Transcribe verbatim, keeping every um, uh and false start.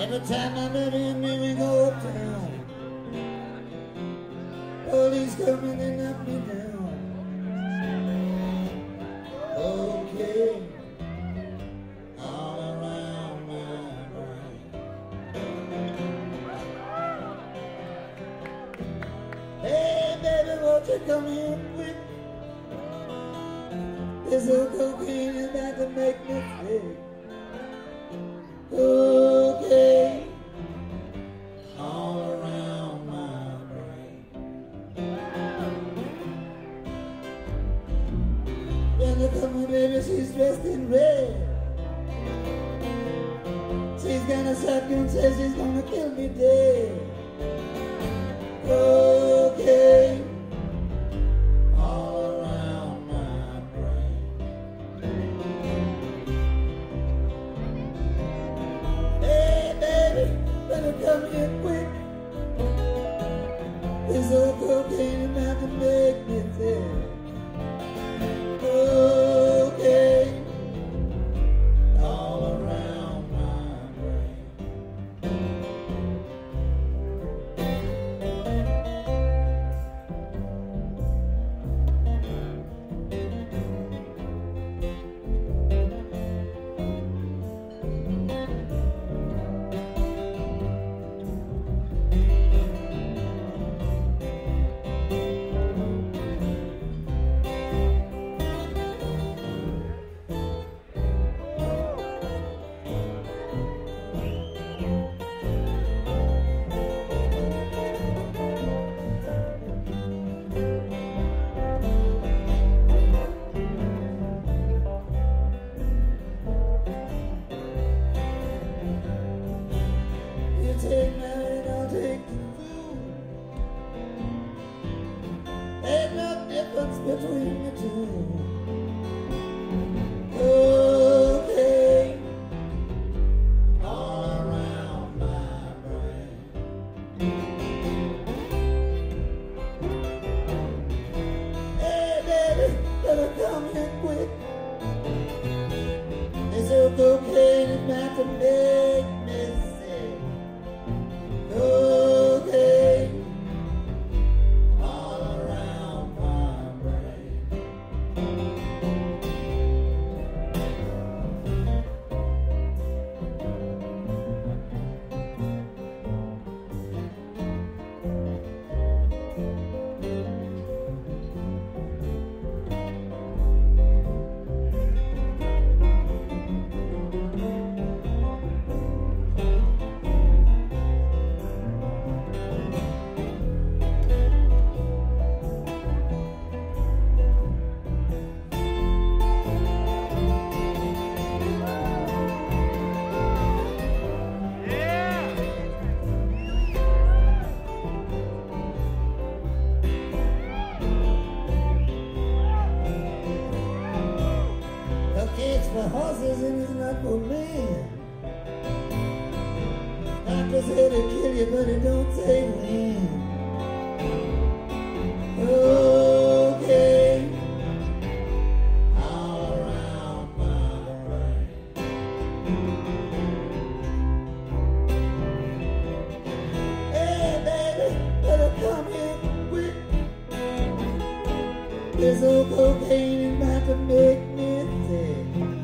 Every time I let him in, we go uptown. Police coming and knock me down. Okay, all around my brain. Hey baby, won't you come here quick? This old cocaine is about to make me sick. Okay, all around my brain. Then there comes my baby, she's dressed in red. She's got a shotgun, says she's gonna kill me dead. Okay, all around my brain. Hey baby, better come here quick. This old cocaine is about to make me sick. Okay, all around my brain. Take my hand, I'll take the food. Ain't no difference between the two. Okay, all around my brain. Hey baby, better come here quick. This old cocaine is about to make me sick. Okay, all around my brain. It's for horses and it's not for men. Doctor said to kill you, but it don't say when. Okay, all around my brain. Hey baby, better come here quick. This old cocaine is about to make me sick.